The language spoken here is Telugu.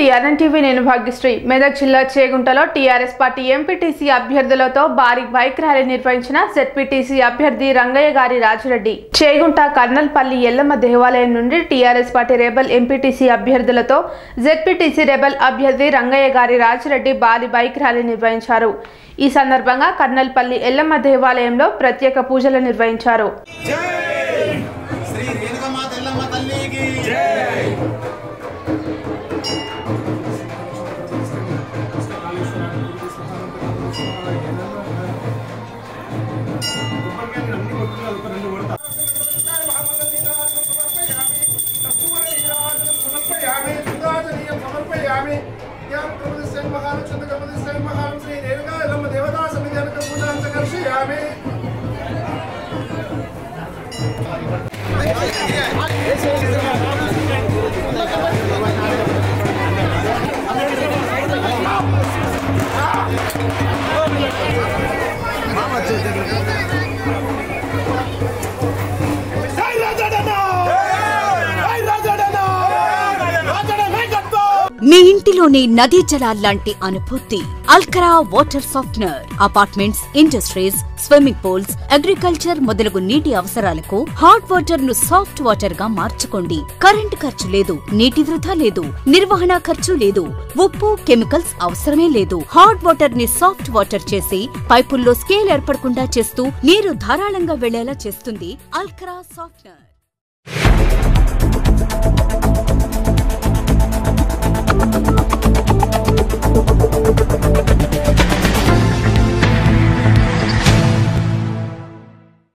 Tr9 Tv నేను భాగ్యశ్రీ మెదక్ జిల్లా చేగుంటలో టీఆర్ఎస్ పార్టీ ఎంపీటీసీ అభ్యర్థులతో భారీ బైక్ ర్యాలీ నిర్వహించిన Zptc అభ్యర్థి రంగయ్య గారి రాజరెడ్డి చేగుంట కర్నల్పల్లి ఎల్లమ్మ దేవాలయం నుండి టీఆర్ఎస్ పార్టీ రెబల్ ఎంపీటీసీ అభ్యర్థులతో Zptc రెబల్ అభ్యర్థి రంగయ్య గారి రాజరెడ్డి భారీ బైక్ ర్యాలీ నిర్వహించారు। ఈ సందర్భంగా కర్నల్పల్లి ఎల్లమ్మ దేవాలయంలో ప్రత్యేక పూజలు నిర్వహించారు। మీ ఇంటిలోని నదీ జలాల్లాంటి అనుభూతి అల్కరా water softener apartments, industries, swimming pools, agriculture మొదలగు నీటి అవసరాలకు హాట్ వాటర్ ను సాఫ్ట్ వాటర్ గా మార్చుకోండి। కరెంట్ ఖర్చు లేదు, నీటి వృధా లేదు, నిర్వహణ ఖర్చు లేదు, ఉప్పు కెమికల్స్ అవసరమే లేదు। హాట్ వాటర్ ని సాఫ్ట్ వాటర్ చేసి పైపుల్లో స్కేల్ ఏర్పడకుండా చేస్తూ నీరు ధారాళంగా వెళ్లేలా చేస్తుంది అల్కరా సాఫ్ట్నర్।